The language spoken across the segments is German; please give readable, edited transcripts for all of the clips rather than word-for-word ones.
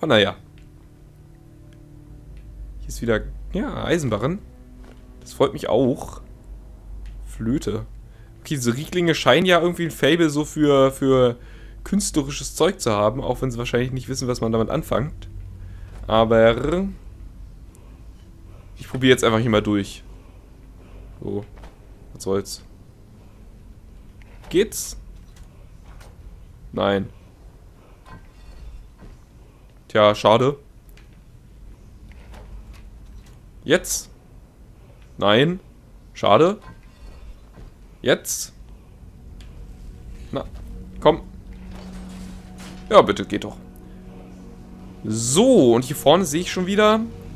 Aber naja. Hier ist wieder, ja, Eisenbarren. Das freut mich auch. Flöte. Okay, diese Rieglinge scheinen ja irgendwie ein Faible so für künstlerisches Zeug zu haben, auch wenn sie wahrscheinlich nicht wissen, was man damit anfängt. Aber ich probiere jetzt einfach hier mal durch. So, was soll's. Geht's? Nein. Tja, schade. Jetzt? Nein. Schade. Jetzt? Na, komm. Ja, bitte, geht doch. So, und hier vorne sehe ich schon wieder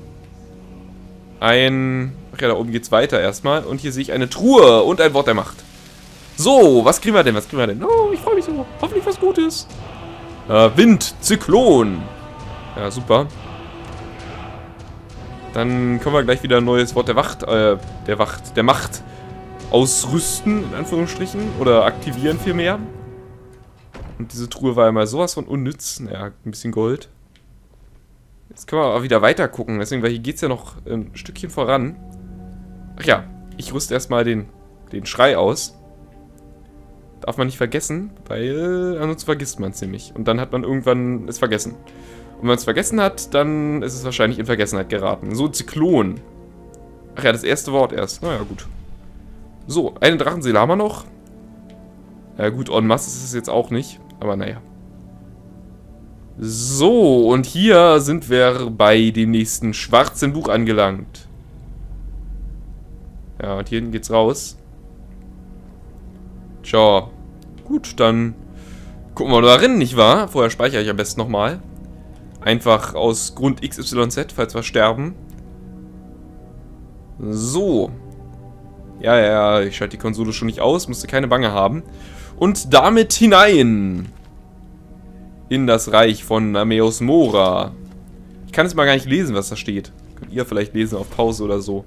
ein... Ach ja, da oben geht's weiter erstmal. Und hier sehe ich eine Truhe und ein Wort der Macht. So, was kriegen wir denn? Was kriegen wir denn? Oh, ich freue mich so. Hoffentlich was Gutes. Wind, Zyklon. Ja, super. Dann können wir gleich wieder ein neues Wort der Macht ausrüsten, in Anführungsstrichen. Oder aktivieren vielmehr. Und diese Truhe war ja mal sowas von unnütz. Naja, ein bisschen Gold. Jetzt können wir aber wieder weiter gucken. Deswegen, weil hier geht es ja noch ein Stückchen voran. Ach ja, ich rüste erstmal den Schrei aus. Darf man nicht vergessen, weil ansonsten vergisst man es nämlich. Und dann hat man irgendwann es vergessen. Und wenn man es vergessen hat, dann ist es wahrscheinlich in Vergessenheit geraten. So, Zyklon. Ach ja, das erste Wort erst. Naja, gut. So, eine Drachenseele haben wir noch. Ja gut, en masse ist es jetzt auch nicht. Aber naja. So, und hier sind wir bei dem nächsten schwarzen Buch angelangt. Ja, und hier hinten geht's raus. Tja. Gut, dann gucken wir mal darin, nicht wahr? Vorher speichere ich am besten nochmal. Einfach aus Grund XYZ, falls wir sterben. So. Ja, ich schalte die Konsole schon nicht aus, musste keine Bange haben. Und damit hinein in das Reich von Nameos Mora. Ich kann jetzt mal gar nicht lesen, was da steht. Könnt ihr vielleicht lesen auf Pause oder so.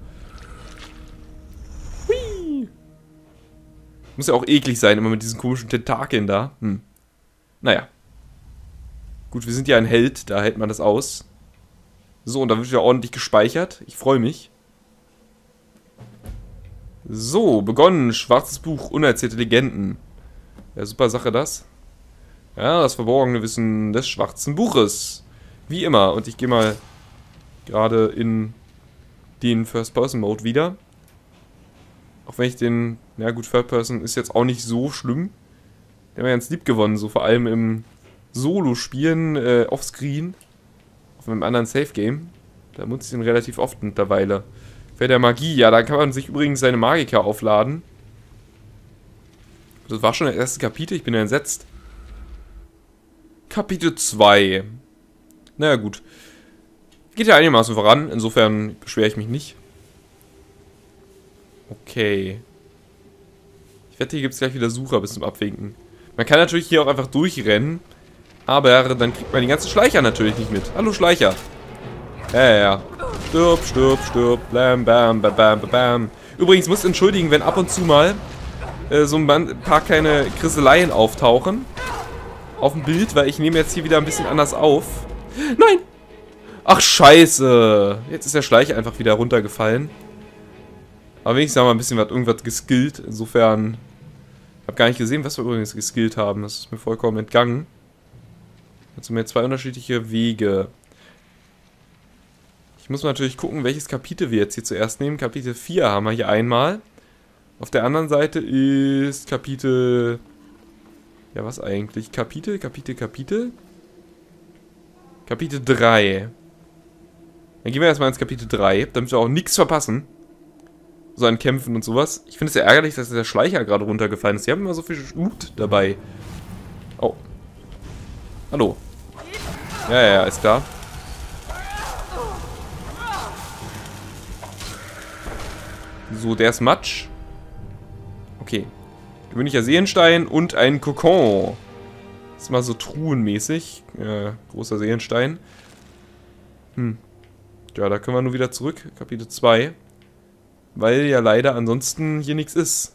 Hui. Muss ja auch eklig sein, immer mit diesen komischen Tentakeln da. Naja. Gut, wir sind ja ein Held, da hält man das aus. So, und da wird wieder ordentlich gespeichert. Ich freue mich. So, begonnen. Schwarzes Buch, unerzählte Legenden. Ja, super Sache das. Ja, das verborgene Wissen des schwarzen Buches. Wie immer. Und ich gehe mal gerade in den First-Person-Mode wieder. Auch wenn ich den... Ja gut, Third-Person ist jetzt auch nicht so schlimm. Der hat mir ganz lieb gewonnen. So vor allem im Solo-Spielen offscreen. Auf einem anderen Safe-Game. Da nutze ich den relativ oft mittlerweile. Für der Magie. Ja, da kann man sich übrigens seine Magiker aufladen. Das war schon das erste Kapitel. Ich bin ja entsetzt. Kapitel 2. Naja, gut. Geht ja einigermaßen voran. Insofern beschwere ich mich nicht. Okay. Ich wette, hier gibt es gleich wieder Sucher bis zum Abwinken. Man kann natürlich hier auch einfach durchrennen. Aber dann kriegt man die ganzen Schleicher natürlich nicht mit. Hallo Schleicher. Ja. Stirb, stirb, stirb. Blam, bam, bam, bam, bam. Übrigens, muss entschuldigen, wenn ab und zu mal so ein paar kleine Krisseleien auftauchen. Auf dem Bild, weil ich nehme jetzt hier wieder ein bisschen anders auf. Nein! Ach, scheiße. Jetzt ist der Schleicher einfach wieder runtergefallen. Aber wenigstens haben wir ein bisschen irgendwas geskillt. Insofern, ich habe gar nicht gesehen, was wir übrigens geskillt haben. Das ist mir vollkommen entgangen. Jetzt haben wir zwei unterschiedliche Wege. Ich muss natürlich gucken, welches Kapitel wir jetzt hier zuerst nehmen. Kapitel 4 haben wir hier einmal. Auf der anderen Seite ist Kapitel... Ja, was eigentlich? Kapitel 3. Dann gehen wir erstmal ins Kapitel 3, damit wir auch nichts verpassen. So an Kämpfen und sowas. Ich finde es ja ärgerlich, dass der Schleicher gerade runtergefallen ist. Die haben immer so viel Loot dabei. Oh. Hallo. Ja, ist klar. So, der ist Matsch. Okay. Gewöhnlicher Seelenstein und ein Kokon. Das ist mal so truhenmäßig. Großer Seelenstein. Ja, da können wir nur wieder zurück. Kapitel 2. Weil ja leider ansonsten hier nichts ist.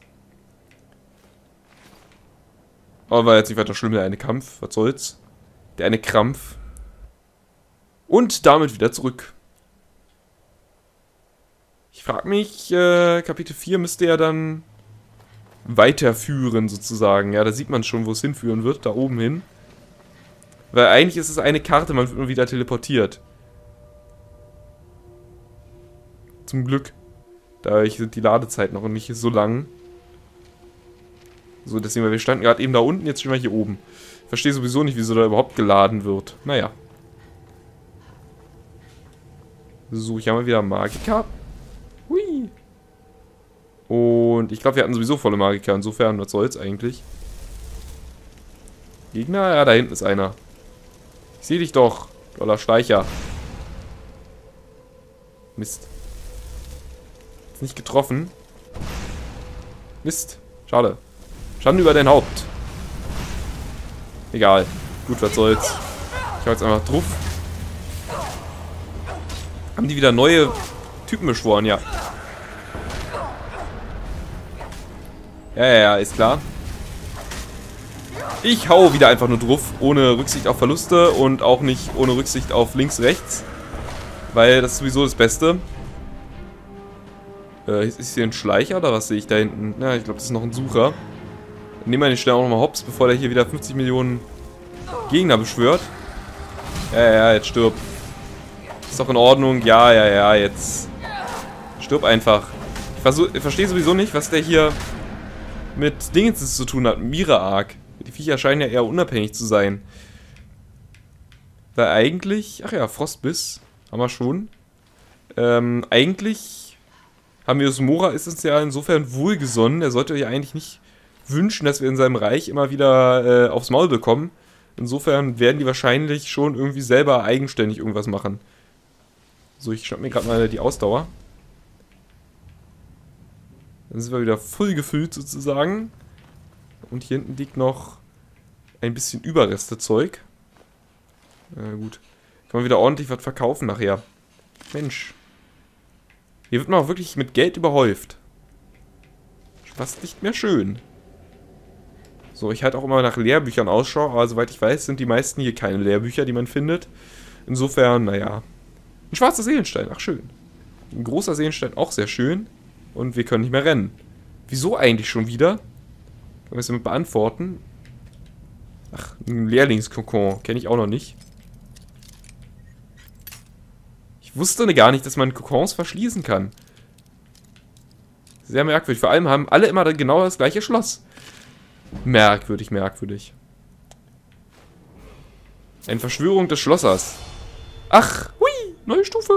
Aber war jetzt nicht weiter schlimm, der eine Kampf. Was soll's? Der eine Krampf. Und damit wieder zurück. Ich frage mich, Kapitel 4 müsste ja dann weiterführen sozusagen. Ja, da sieht man schon, wo es hinführen wird, da oben hin. Weil eigentlich ist es eine Karte, man wird nur wieder teleportiert. Zum Glück. Dadurch sind die Ladezeiten noch nicht so lang. So, deswegen, weil wir standen gerade eben da unten, jetzt stehen wir hier oben. Ich verstehe sowieso nicht, wieso da überhaupt geladen wird. Naja. So, hier haben wir wieder Magika. Hui. Und ich glaube, wir hatten sowieso volle Magika. Insofern, was soll's eigentlich? Gegner? Ja, da hinten ist einer. Ich sehe dich doch, doller Schleicher. Mist. Ist nicht getroffen. Mist. Schade. Schande über dein Haupt. Egal. Gut, was soll's. Ich hau jetzt einfach drauf. Haben die wieder neue Typen beschworen, ja. Ja, ist klar. Ich hau wieder einfach nur drauf, ohne Rücksicht auf Verluste und auch nicht ohne Rücksicht auf links, rechts. Weil das ist sowieso das Beste. Ist hier ein Schleicher oder was sehe ich da hinten? Ja, ich glaube, das ist noch ein Sucher. Nehmen wir den schnell auch nochmal hops, bevor der hier wieder 50 Millionen Gegner beschwört. Ja, jetzt stirb. Ist doch in Ordnung. Ja, jetzt. Stirb einfach. Ich verstehe sowieso nicht, was der hier mit Dingens zu tun hat. Mira-Arc. Die Viecher scheinen ja eher unabhängig zu sein. Weil eigentlich... Ach ja, Frostbiss. Haben wir schon. Eigentlich haben wir Mora ist uns ja insofern wohlgesonnen. Er sollte ja eigentlich nicht wünschen, dass wir in seinem Reich immer wieder aufs Maul bekommen. Insofern werden die wahrscheinlich schon irgendwie selber eigenständig irgendwas machen. So, ich schnapp mir gerade mal die Ausdauer. Dann sind wir wieder voll gefüllt sozusagen. Und hier hinten liegt noch ein bisschen Überreste-Zeug. Gut. Kann man wieder ordentlich was verkaufen nachher. Mensch. Hier wird man auch wirklich mit Geld überhäuft. Fast nicht mehr schön. So, ich halte auch immer nach Lehrbüchern Ausschau, aber soweit ich weiß, sind die meisten hier keine Lehrbücher, die man findet. Insofern, naja. Ein schwarzer Seelenstein, ach schön. Ein großer Seelenstein, auch sehr schön. Und wir können nicht mehr rennen. Wieso eigentlich schon wieder? Können wir es damit beantworten? Ach, ein Lehrlingskokon. Kenne ich auch noch nicht. Ich wusste gar nicht, dass man Kokons verschließen kann. Sehr merkwürdig. Vor allem haben alle immer genau das gleiche Schloss. Merkwürdig, merkwürdig. Eine Verschwörung des Schlossers. Ach, hui, neue Stufe.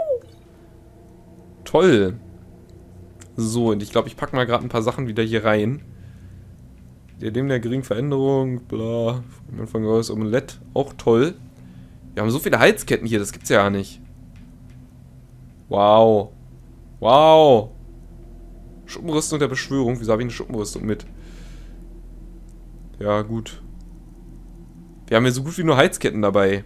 Toll. So, und ich glaube, ich packe mal gerade ein paar Sachen wieder hier rein. Dem der geringen Veränderung, bla, am Anfang war das Omelett, auch toll. Wir haben so viele Halsketten hier, das gibt's ja nicht. Wow. Wow. Schuppenrüstung der Beschwörung, wieso habe ich eine Schuppenrüstung mit? Ja, gut. Wir haben ja so gut wie nur Heizketten dabei.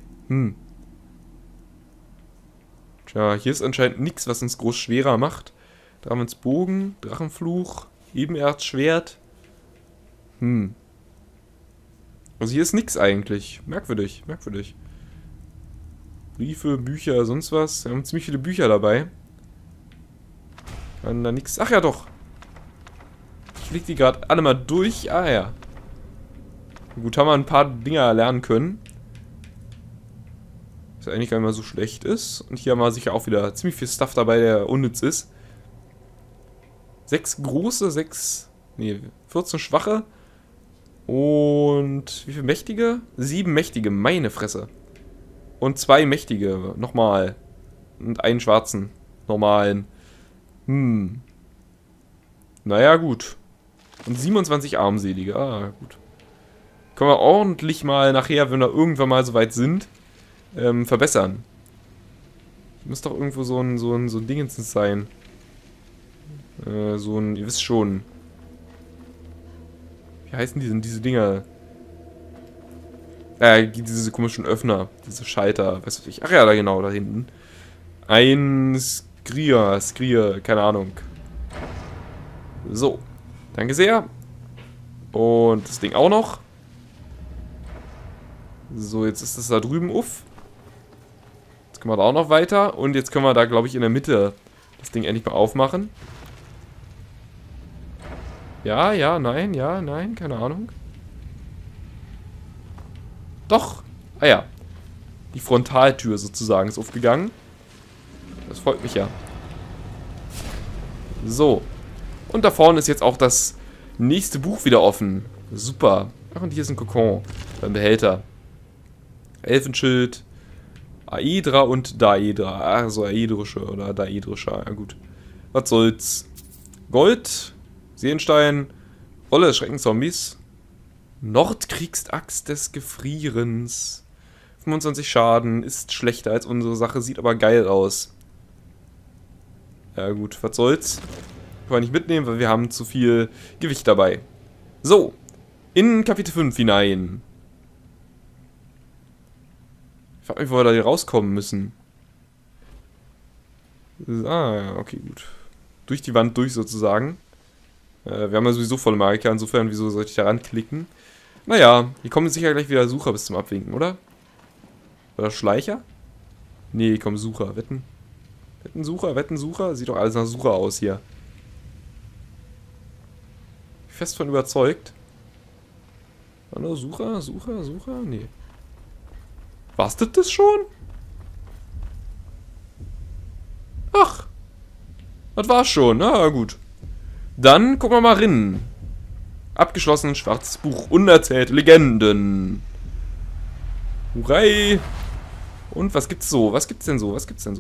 Tja, hier ist anscheinend nichts, was uns groß schwerer macht. Dramens Bogen, Drachenfluch, Ebenerzschwert. Also hier ist nichts eigentlich. Merkwürdig, merkwürdig. Briefe, Bücher, sonst was. Wir haben ziemlich viele Bücher dabei. Kann da nichts. Ach ja, doch. Ich leg die gerade alle mal durch. Ah ja. Gut, haben wir ein paar Dinger lernen können. Was eigentlich gar nicht mal so schlecht ist. Und hier haben wir sicher auch wieder ziemlich viel Stuff dabei, der unnütz ist. 6 große, 14 schwache. Und wie viele mächtige? 7 mächtige, meine Fresse. Und 2 mächtige, nochmal. Und einen schwarzen, normalen. Naja, gut. Und 27 armselige, ah, gut. Können wir ordentlich mal nachher, wenn wir irgendwann mal so weit sind, verbessern. Muss doch irgendwo so ein Dingens sein. Ihr wisst schon. Wie heißen die denn, diese Dinger? Diese komischen Öffner, diese Schalter, weißt du, ach ja, da genau, da hinten. Ein Skrier, keine Ahnung. So, danke sehr. Und das Ding auch noch. So, jetzt ist das da drüben, uff. Jetzt können wir da auch noch weiter. Und jetzt können wir da, glaube ich, in der Mitte das Ding endlich mal aufmachen. Ja, ja, nein, keine Ahnung. Doch. Ah ja. Die Frontaltür sozusagen ist aufgegangen. Das freut mich ja. So. Und da vorne ist jetzt auch das nächste Buch wieder offen. Super. Ach, und hier ist ein Kokon. Ein Behälter. Elfenschild. Aedra und Daedra. Also aedrische oder daedrischer. Ja gut. Was soll's. Gold. Seenstein. Rolle Schreckenzombies. Nordkriegsaxt des Gefrierens. 25 Schaden. Ist schlechter als unsere Sache. Sieht aber geil aus. Ja gut, was soll's. Können wir nicht mitnehmen, weil wir haben zu viel Gewicht dabei. So. In Kapitel 5 hinein. Ich frage mich, wo wir da hier rauskommen müssen. Ah, ja, okay, gut. Durch die Wand durch sozusagen. Wir haben ja sowieso volle Marker, insofern, wieso sollte ich da ranklicken? Naja, hier kommen sicher gleich wieder Sucher bis zum Abwinken, oder? Oder Schleicher? Nee, komm, Sucher, wetten. Wettensucher? Sieht doch alles nach Sucher aus hier. Fest von überzeugt. Hallo, Sucher? Nee. War's das schon? Ach. Das war's schon. Na gut. Dann gucken wir mal rein. Abgeschlossen, schwarzes Buch. Unerzählte Legenden. Hurray. Und was gibt's so? Was gibt's denn so?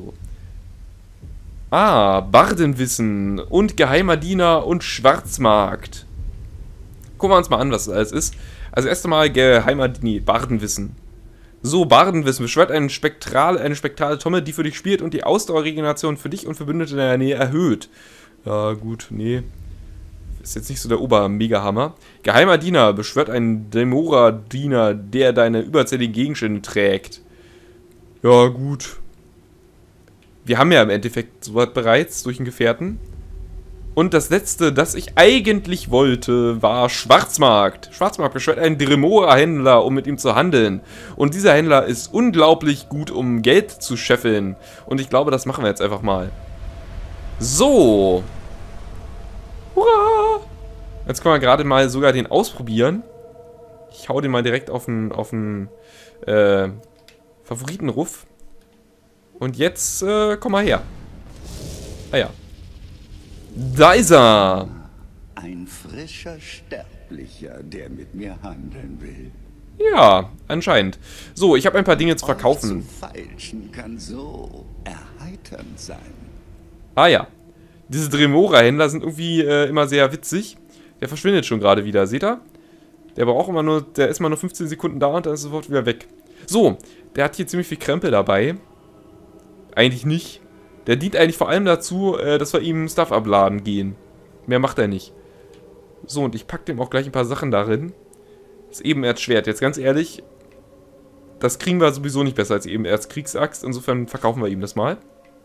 Ah, Bardenwissen und geheimer Diener und Schwarzmarkt. Gucken wir uns mal an, was das alles ist. Also erst einmal Bardenwissen. So, Bardenwissen beschwört eine spektrale Trommel, die für dich spielt und die Ausdauerregeneration für dich und Verbündete in der Nähe erhöht. Ja, gut, nee. Ist jetzt nicht so der Ober-Mega-Hammer. Geheimer Diener beschwört einen Demora-Diener, der deine überzähligen Gegenstände trägt. Ja, gut. Wir haben ja im Endeffekt sowas bereits durch einen Gefährten. Und das letzte, das ich eigentlich wollte, war Schwarzmarkt. Schwarzmarkt beschwört einen Dremora-Händler, um mit ihm zu handeln. Und dieser Händler ist unglaublich gut, um Geld zu scheffeln. Und ich glaube, das machen wir jetzt einfach mal. So. Hurra! Jetzt können wir gerade mal sogar den ausprobieren. Ich hau den mal direkt auf den Favoritenruf. Und jetzt, komm mal her. Ah ja. Da ist er. Ein frischer Sterblicher, der mit mir handeln will. Ja, anscheinend. So, ich habe ein paar Dinge zu verkaufen. Euch zu feilschen kann so erheiternd sein. Ah ja. Diese Dremora-Händler sind irgendwie immer sehr witzig. Der verschwindet schon gerade wieder, seht ihr? Der ist immer nur 15 Sekunden da und dann ist er sofort wieder weg. So, der hat hier ziemlich viel Krempel dabei. Eigentlich nicht. Der dient eigentlich vor allem dazu, dass wir ihm Stuff abladen gehen. Mehr macht er nicht. So, und ich packe dem auch gleich ein paar Sachen darin. Das Ebenerzschwert. Jetzt ganz ehrlich, das kriegen wir sowieso nicht besser als Ebenerzkriegsaxt. Insofern verkaufen wir ihm das mal.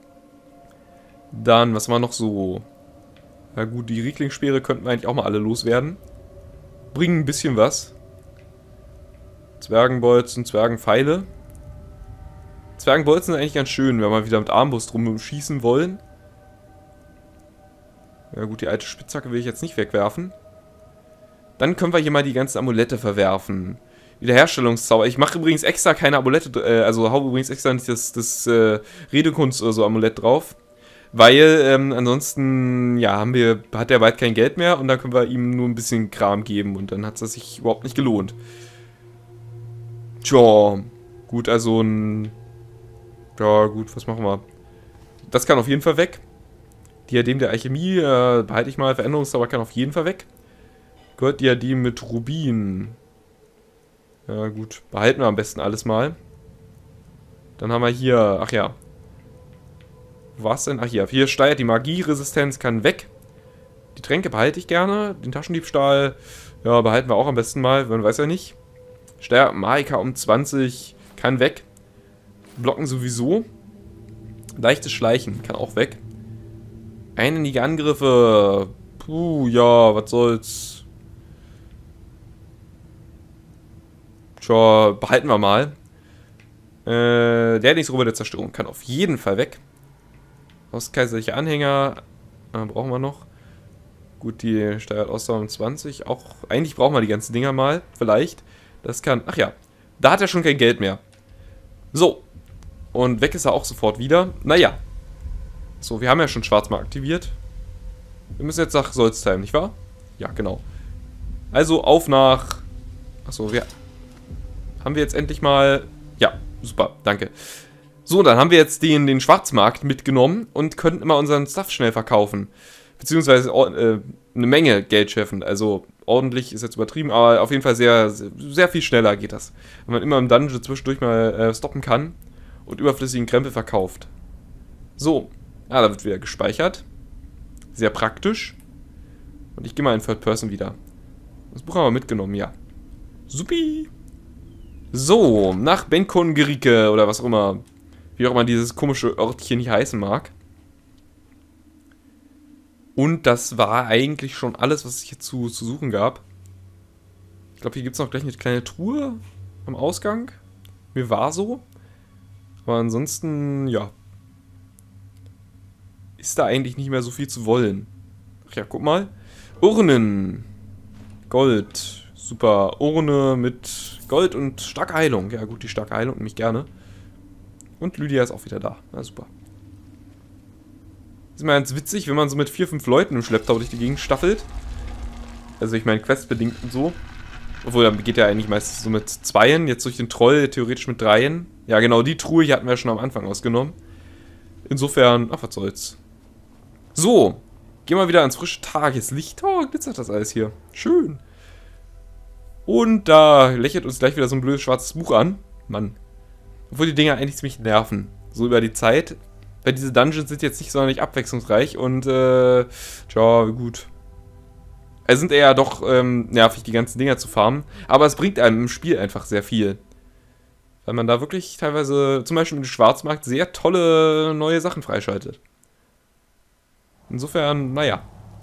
Dann, was war noch so? Na gut, die Rieklingsspeere könnten wir eigentlich auch mal alle loswerden. Bringen ein bisschen was. Zwergenbolzen, Zwergenpfeile. Zwergenbolzen sind eigentlich ganz schön, wenn wir wieder mit Armbrust rumschießen wollen. Ja gut, die alte Spitzhacke will ich jetzt nicht wegwerfen. Dann können wir hier mal die ganzen Amulette verwerfen. Wiederherstellungszauber. Ich mache übrigens extra keine Amulette, also hau übrigens extra nicht das Redekunst oder so Amulett drauf. Weil, ansonsten, ja, hat der bald kein Geld mehr und dann können wir ihm nur ein bisschen Kram geben und dann hat es sich überhaupt nicht gelohnt. Tja, gut, also ja, gut, was machen wir? Das kann auf jeden Fall weg. Diadem der Alchemie behalte ich mal. Veränderungszauber kann auf jeden Fall weg. Golddiadem mit Rubin. Ja, gut. Behalten wir am besten alles mal. Dann haben wir hier... Ach ja. Was denn? Ach hier. Hier steigt die Magieresistenz, kann weg. Die Tränke behalte ich gerne. Den Taschendiebstahl, ja, behalten wir auch am besten mal. Man weiß ja nicht. Stärken Magika um 20. Kann weg. Blocken sowieso. Leichtes Schleichen kann auch weg. Einige Angriffe. Puh, ja, was soll's. Tja, behalten wir mal. Der Roboter der Zerstörung kann auf jeden Fall weg. Ostkaiserliche Anhänger brauchen wir noch. Gut, die steuert Ausdauer um 20. Auch, eigentlich brauchen wir die ganzen Dinger mal. Vielleicht. Das kann... Ach ja. Da hat er schon kein Geld mehr. So. Und weg ist er auch sofort wieder. Naja. So, wir haben ja schon Schwarzmarkt aktiviert. Wir müssen jetzt nach Solstheim, nicht wahr? Ja, genau. Also auf nach... Achso, haben wir jetzt endlich mal... Ja, super, danke. So, dann haben wir jetzt den Schwarzmarkt mitgenommen und können immer unseren Stuff schnell verkaufen. Beziehungsweise eine Menge Geld scheffeln. Also ordentlich ist jetzt übertrieben, aber auf jeden Fall sehr, sehr viel schneller geht das. Wenn man immer im Dungeon zwischendurch mal stoppen kann und überflüssigen Krempel verkauft. So, da wird wieder gespeichert. Sehr praktisch. Und ich gehe mal in Third Person wieder. Das Buch haben wir mitgenommen, ja. Supi! So, nach Benkon-Gerike oder was auch immer. Wie auch immer dieses komische Örtchen hier heißen mag. Und das war eigentlich schon alles, was es hier zu suchen gab. Ich glaube, hier gibt es noch gleich eine kleine Truhe am Ausgang. Mir war so. Aber ansonsten, ja. Ist da eigentlich nicht mehr so viel zu wollen. Ach ja, guck mal. Urnen. Gold. Super. Urne mit Gold und starke Heilung. Ja gut, die starke Heilung nehme ich gerne. Und Lydia ist auch wieder da. Na super. Ist mal ganz witzig, wenn man so mit 4, 5 Leuten im Schlepptau durch die Gegend staffelt. Also ich meine, questbedingt und so. Obwohl, dann geht ja eigentlich meistens so mit 2. Jetzt durch den Troll theoretisch mit 3. Ja genau, die Truhe hier hatten wir ja schon am Anfang ausgenommen. Insofern, ach was soll's. So, gehen wir wieder ans frische Tageslicht. Oh, glitzert das alles hier. Schön. Und da lächelt uns gleich wieder so ein blödes schwarzes Buch an. Mann. Obwohl die Dinger eigentlich ziemlich nerven. So über die Zeit. Weil diese Dungeons sind jetzt nicht sonderlich abwechslungsreich und, tja, gut. Es sind eher doch nervig, die ganzen Dinger zu farmen. Aber es bringt einem im Spiel einfach sehr viel. Weil man da wirklich teilweise, zum Beispiel im Schwarzmarkt, sehr tolle neue Sachen freischaltet. Insofern, naja.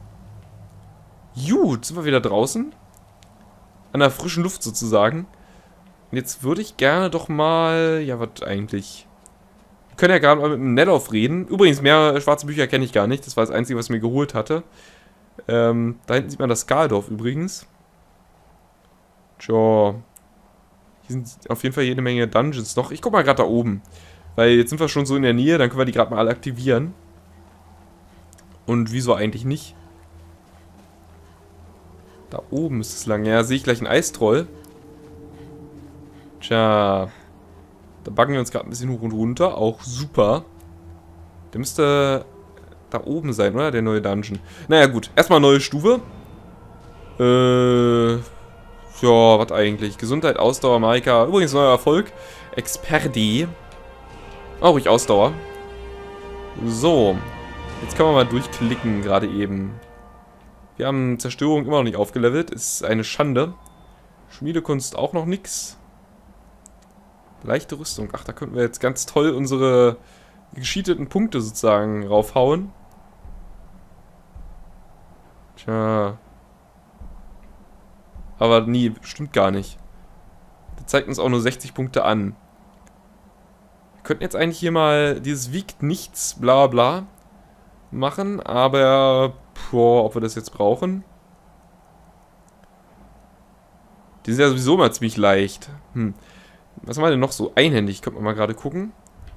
Gut, sind wir wieder draußen. An der frischen Luft sozusagen. Und jetzt würde ich gerne doch mal... Ja, was eigentlich? Wir können ja gerade mal mit dem Nedorf reden. Übrigens, mehr schwarze Bücher kenne ich gar nicht. Das war das Einzige, was ich mir geholt hatte. Da hinten sieht man das Skaldorf übrigens. Tja. Hier sind auf jeden Fall jede Menge Dungeons noch. Ich guck mal gerade da oben. Weil jetzt sind wir schon so in der Nähe, dann können wir die gerade mal alle aktivieren. Und wieso eigentlich nicht? Da oben ist es lang. Ja, sehe ich gleich einen Eistroll. Tja. Da baggen wir uns gerade ein bisschen hoch und runter. Auch super. Der müsste da oben sein, oder? Der neue Dungeon. Naja, gut. Erstmal neue Stufe. Ja, was eigentlich? Gesundheit, Ausdauer, Marika. Übrigens neuer Erfolg. Experti. Auch ruhig Ausdauer. So. Jetzt können wir mal durchklicken, gerade eben. Wir haben Zerstörung immer noch nicht aufgelevelt. Ist eine Schande. Schmiedekunst auch noch nix. Leichte Rüstung. Ach, da könnten wir jetzt ganz toll unsere gescheaterten Punkte sozusagen raufhauen. Tja. Aber nee, stimmt gar nicht. Der zeigt uns auch nur 60 Punkte an. Wir könnten jetzt eigentlich hier mal dieses wiegt nichts, bla bla machen, aber boah, ob wir das jetzt brauchen? Die sind ja sowieso mal ziemlich leicht. Was haben wir denn noch so? Einhändig, könnte man mal gerade gucken.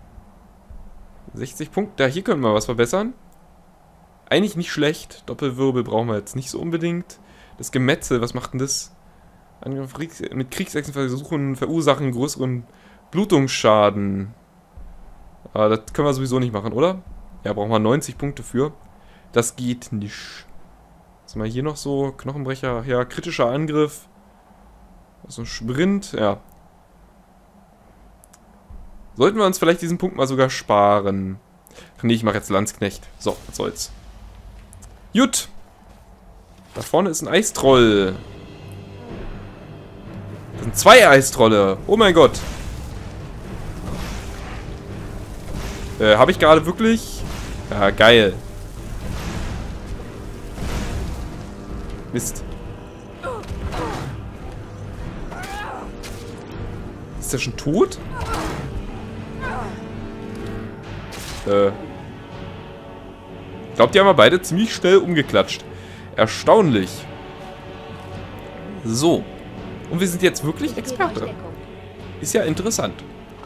60 Punkte, ja, hier können wir was verbessern. Eigentlich nicht schlecht. Doppelwirbel brauchen wir jetzt nicht so unbedingt. Das Gemetzel, was macht denn das? Angriff mit Kriegshexen verursachen größeren Blutungsschaden. Aber das können wir sowieso nicht machen, oder? Ja, brauchen wir 90 Punkte für. Das geht nicht. Was haben wir hier noch so? Knochenbrecher, ja, kritischer Angriff. Also Sprint, ja. Sollten wir uns vielleicht diesen Punkt mal sogar sparen. Ach nee, ich mache jetzt Landsknecht. So, was soll's. Gut. Da vorne ist ein Eistroll. Das sind 2 Eistrolle. Oh mein Gott. Habe ich gerade wirklich... Ja, geil. Mist. Ist der schon tot? Ich glaube, die haben wir beide ziemlich schnell umgeklatscht. Erstaunlich. So. Und wir sind jetzt wirklich Experte. Ist ja interessant.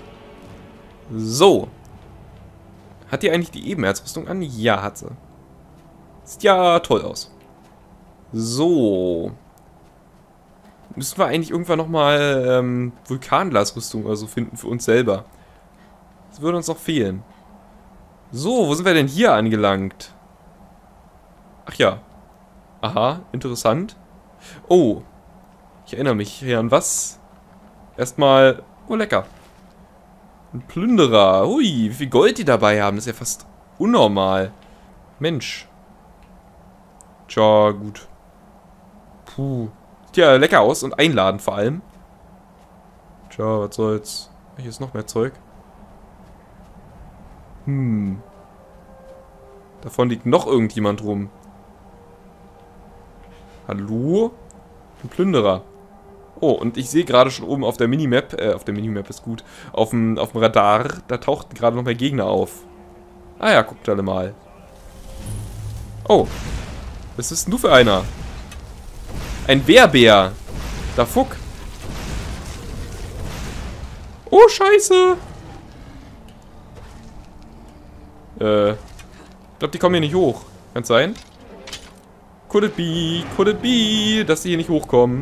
So. Hat die eigentlich die Ebenerzrüstung an? Ja, hat sie. Sieht ja toll aus. So. Müssen wir eigentlich irgendwann nochmal Vulkanglasrüstung oder so finden für uns selber. Das würde uns noch fehlen. So, wo sind wir denn hier angelangt? Ach ja. Aha, interessant. Oh. Ich erinnere mich hier an was. Erstmal... Oh, lecker. Ein Plünderer. Hui, wie viel Gold die dabei haben. Das ist ja fast unnormal. Mensch. Tja, gut. Puh. Sieht ja lecker aus und einladend vor allem. Tja, was soll's. Hier ist noch mehr Zeug. Davon liegt noch irgendjemand rum. Hallo? Ein Plünderer. Oh, und ich sehe gerade schon oben auf der Minimap, ist gut, auf dem Radar, da tauchten gerade noch mehr Gegner auf. Ah ja, guckt alle mal. Oh. Was ist denn du für einer? Ein Wehrbär. Da Fuck. Oh, scheiße. Ich glaube, die kommen hier nicht hoch. Kann's sein? Could it be, dass die hier nicht hochkommen.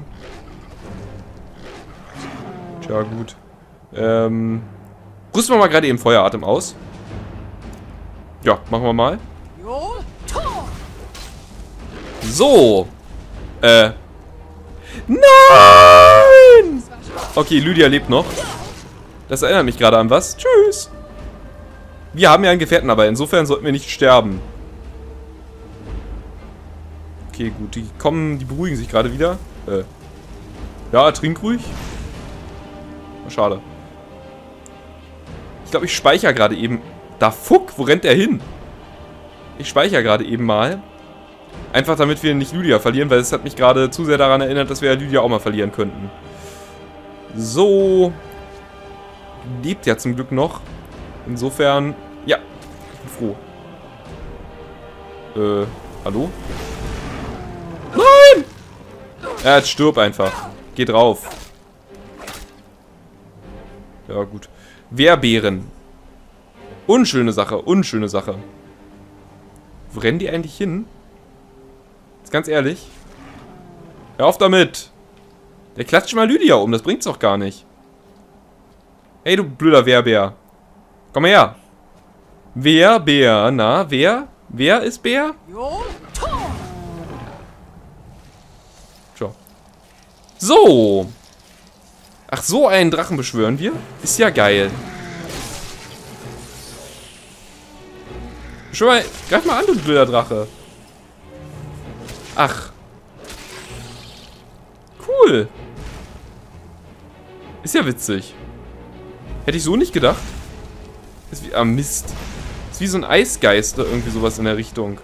Tja, gut. Rüsten wir mal gerade eben Feueratem aus. Ja, machen wir mal. So. Nein! Okay, Lydia lebt noch. Das erinnert mich gerade an was. Tschüss. Wir haben ja einen Gefährten, aber insofern sollten wir nicht sterben. Okay, gut. Die kommen, die beruhigen sich gerade wieder. Ja, trink ruhig. Schade. Ich glaube, ich speichere gerade eben... Da Fuck, wo rennt der hin? Ich speichere gerade eben mal. Einfach damit wir nicht Lydia verlieren, weil es hat mich gerade zu sehr daran erinnert, dass wir Lydia auch mal verlieren könnten. So. Lebt ja zum Glück noch. Insofern, ja. Ich bin froh. Hallo? Nein! Ja, jetzt stirb einfach. Geh drauf. Ja, gut. Wehrbären. Unschöne Sache, unschöne Sache. Wo rennen die eigentlich hin? Jetzt ganz ehrlich. Hör auf damit! Der klatscht mal Lydia um, das bringt's doch gar nicht. Hey, du blöder Wehrbär. Komm mal her. Wehrbär, na, wer? Wer ist Bär? Tja. So. Ach, so einen Drachen beschwören wir? Ist ja geil. Schon mal, greif mal an, du blöder Drache. Ach. Cool. Ist ja witzig. Hätte ich so nicht gedacht. Ist wie, Mist. Ist wie so ein Eisgeist oder irgendwie sowas in der Richtung.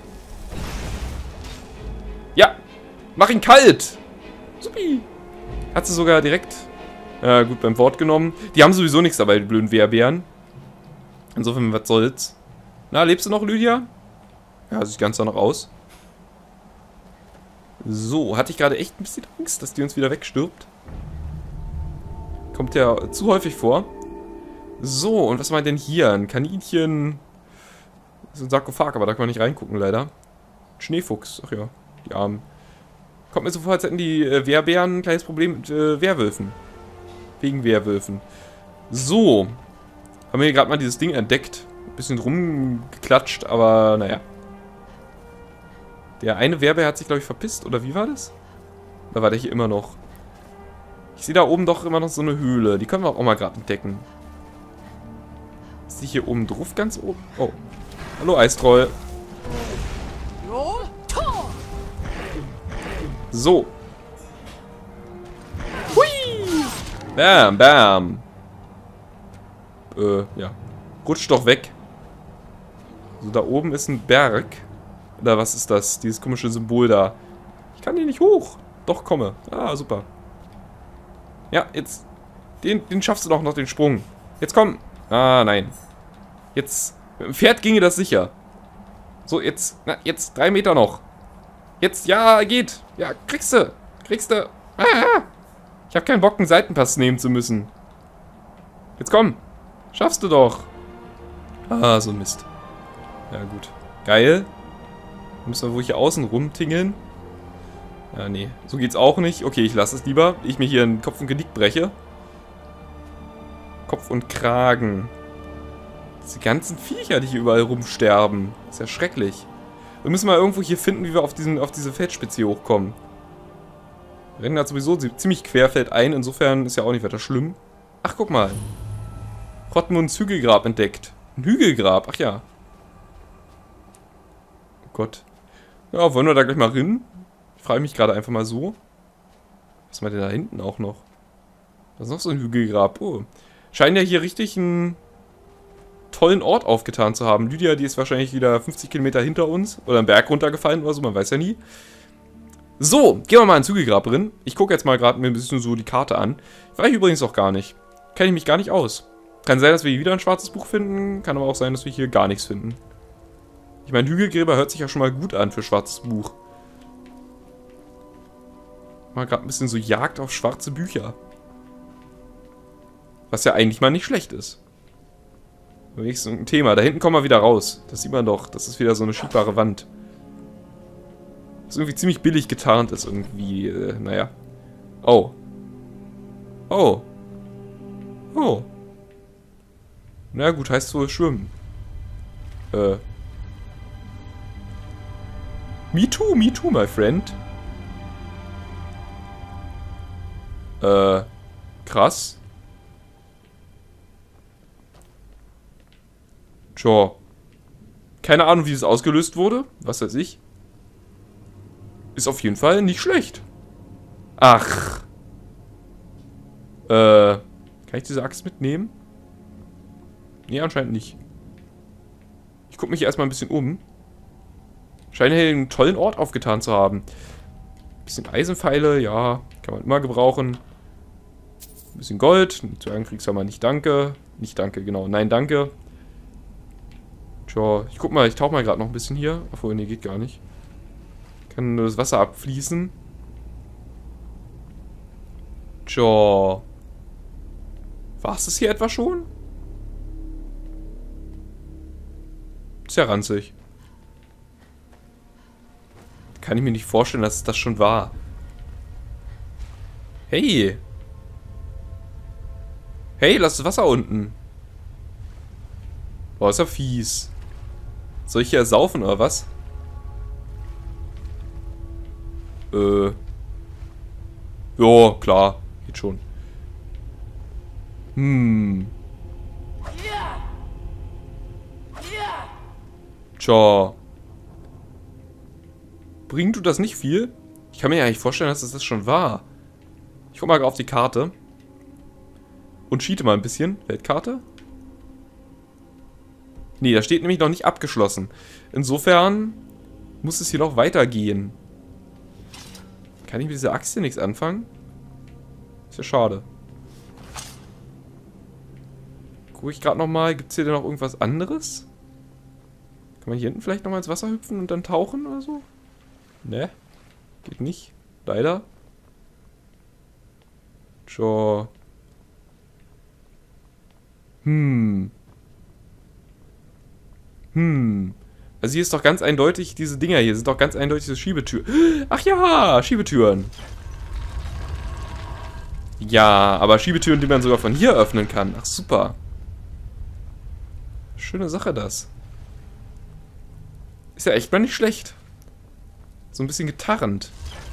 Ja. Mach ihn kalt. Supi. Hat sie sogar direkt... gut, beim Wort genommen. Die haben sowieso nichts dabei, die blöden Wehrbären. Insofern, was soll's. Na, lebst du noch, Lydia? Ja, sieht ganz danach aus. So, hatte ich gerade echt ein bisschen Angst, dass die uns wieder wegstirbt. Kommt ja zu häufig vor. So, und was meint denn hier? Ein Kaninchen. Das ist ein Sarkophag, aber da kann man nicht reingucken, leider. Schneefuchs, ach ja, die Armen. Kommt mir so vor, als hätten die Wehrbären ein kleines Problem mit Werwölfen. Wegen Werwölfen. So. Haben wir hier gerade mal dieses Ding entdeckt. Ein bisschen rumgeklatscht, aber naja. Der eine Wehrbär hat sich, glaube ich, verpisst. Oder wie war das? Oder war der hier immer noch? Ich sehe da oben doch immer noch so eine Höhle. Die können wir auch mal gerade entdecken. Ist die hier oben drauf ganz oben? Oh. Hallo, Eistroll. So. Hui! Bam, bam. Ja. Rutscht doch weg. So, da oben ist ein Berg. Oder was ist das? Dieses komische Symbol da. Ich kann hier nicht hoch. Doch, komme. Ah, super. Ja, jetzt. Den schaffst du doch noch, den Sprung. Jetzt komm. Ah, nein. Jetzt. Mit dem Pferd ginge das sicher. So, jetzt, na, jetzt 3 Meter noch. Jetzt, ja, geht. Ja, kriegst du. Kriegst du. Ah, ich habe keinen Bock, einen Seitenpass nehmen zu müssen. Jetzt komm. Schaffst du doch. Ah, so ein Mist. Ja, gut. Geil. Müssen wir wohl hier außen rumtingeln. Ja, nee. So geht's auch nicht. Okay, ich lasse es lieber. Ich mir hier einen Kopf und Genick breche. Kopf und Kragen. Diese ganzen Viecher, die hier überall rumsterben. Ist ja schrecklich. Wir müssen mal irgendwo hier finden, wie wir auf diese Feldspitze hier hochkommen. Wir rennen da sowieso ziemlich querfeldein. Insofern ist ja auch nicht weiter schlimm. Ach, guck mal. Rottmunds Hügelgrab entdeckt. Ein Hügelgrab, ach ja. Oh Gott. Ja, wollen wir da gleich mal rein? Ich frage mich gerade einfach mal so. Was ist denn da hinten auch noch? Da ist noch so ein Hügelgrab. Oh. Scheint ja hier richtig einen tollen Ort aufgetan zu haben. Lydia, die ist wahrscheinlich wieder 50 Kilometer hinter uns. Oder einen Berg runtergefallen oder so, man weiß ja nie. So, gehen wir mal ins Hügelgrab drin. Ich gucke jetzt mal gerade mir ein bisschen so die Karte an. Weiß ich übrigens auch gar nicht. Kenne ich mich gar nicht aus. Kann sein, dass wir hier wieder ein schwarzes Buch finden. Kann aber auch sein, dass wir hier gar nichts finden. Ich meine, Hügelgräber hört sich ja schon mal gut an für schwarzes Buch. Mal gerade ein bisschen so Jagd auf schwarze Bücher. Was ja eigentlich mal nicht schlecht ist. Wenigstens ein Thema. Da hinten kommen wir wieder raus. Das sieht man doch. Das ist wieder so eine schiebbare Wand. Das irgendwie ziemlich billig getarnt ist irgendwie. Naja. Oh. Oh. Oh. Na gut, heißt wohl schwimmen. Me too, my friend. Krass. Tja. Keine Ahnung, wie es ausgelöst wurde. Was weiß ich. Ist auf jeden Fall nicht schlecht. Ach. Kann ich diese Axt mitnehmen? Nee, anscheinend nicht. Ich gucke mich erstmal ein bisschen um. Scheint hier einen tollen Ort aufgetan zu haben. Bisschen Eisenpfeile, ja, kann man immer gebrauchen. Ein bisschen Gold. Zwergenkriegshammer, nicht danke. Nicht danke, genau. Nein, danke. Tja, ich guck mal, ich tauche mal gerade noch ein bisschen hier. Obwohl, nee, geht gar nicht. Kann nur das Wasser abfließen. Tja. War es das hier etwa schon? Ist ja ranzig. Kann ich mir nicht vorstellen, dass es das schon war. Hey. Hey, lass das Wasser unten. Boah, ist ja fies. Soll ich hier ersaufen oder was? Ja, klar. Geht schon. Tja. Bringt tut das nicht viel? Ich kann mir ja nicht vorstellen, dass das schon war. Ich guck mal auf die Karte. Und cheate mal ein bisschen. Weltkarte? Nee, da steht nämlich noch nicht abgeschlossen. Insofern muss es hier noch weitergehen. Kann ich mit dieser Axt hier nichts anfangen? Ist ja schade. Gucke ich gerade nochmal. Gibt es hier denn noch irgendwas anderes? Kann man hier hinten vielleicht nochmal ins Wasser hüpfen und dann tauchen oder so? Ne? Geht nicht. Leider. Tja. Also hier ist doch ganz eindeutig, diese Dinger hier sind doch ganz eindeutig so Schiebetüren. Ach ja, Schiebetüren. Ja, aber Schiebetüren, die man sogar von hier öffnen kann. Ach, super. Schöne Sache, das. Ist ja echt mal nicht schlecht. So ein bisschen getarnt.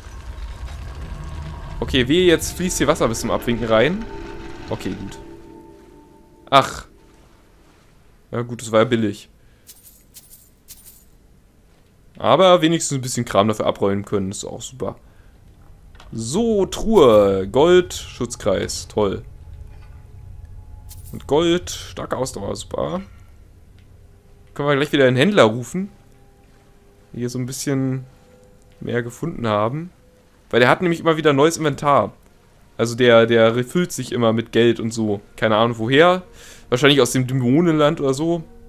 Okay, wehe, jetzt fließt hier Wasser bis zum Abwinken rein. Okay, gut. Ach. Ja gut, das war ja billig. Aber wenigstens ein bisschen Kram dafür abräumen können, ist auch super. So, Truhe. Gold, Schutzkreis. Toll. Und Gold, starke Ausdauer, super. Können wir gleich wieder einen Händler rufen. Die hier so ein bisschen mehr gefunden haben. Weil der hat nämlich immer wieder neues Inventar. Also der refüllt sich immer mit Geld und so. Keine Ahnung woher. Wahrscheinlich aus dem Dämonenland oder so.